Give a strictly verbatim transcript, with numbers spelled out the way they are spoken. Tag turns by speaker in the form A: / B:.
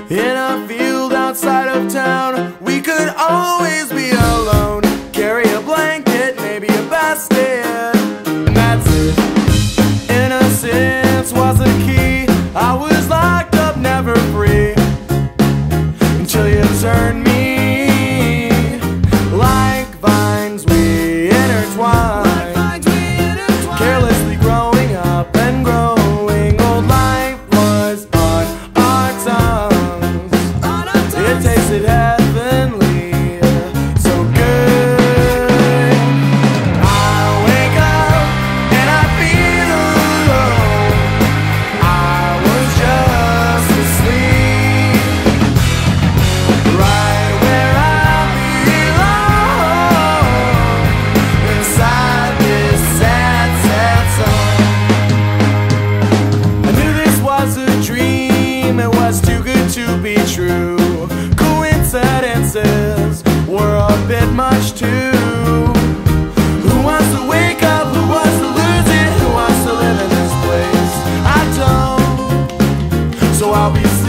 A: In a field outside of town, we could always be alone. Carry a blanket, maybe a basket, and that's it. Innocence was the key. I was locked up, never free, until you turned me. Like vines we intertwine, carelessly growing up and growing old. Life was on our tongues. It tasted heavenly, so good. I wake up and I feel alone. I was just asleep, right where I belong, inside this sad, sad song. I knew this was a dream, it was too good to be true. Coincidences were a bit much too. Who wants to wake up? Who wants to lose it? Who wants to live in this place? I don't. So I'll be